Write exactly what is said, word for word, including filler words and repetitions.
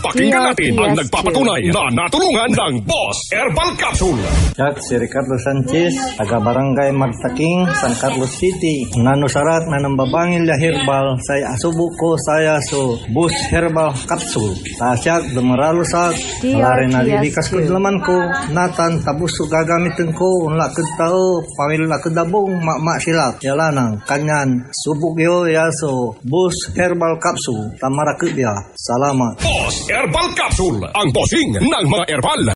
Pakinggan natin ang nagpapatunay na natulungan ng Boss Herbal Capsule. Jack, si Ricardo Sanchez, taga Barangay Magtaking, San Carlos City. Nanusarat na ng babangil ya herbal, saya asubo ko saya so Boss Herbal Capsule. Tasyak, dumaralo sa, malari na lilikas ko laman ko, natan, tabus so gagamitin ko, unla tao, pamilya kadabong, ma-ma sila. Yalanang, kanyan, subok yo, yaso, Boss Herbal Capsule, tamarakit ya. Salamat. Boss Herbal Capsule, ang bossing ng mga herbal.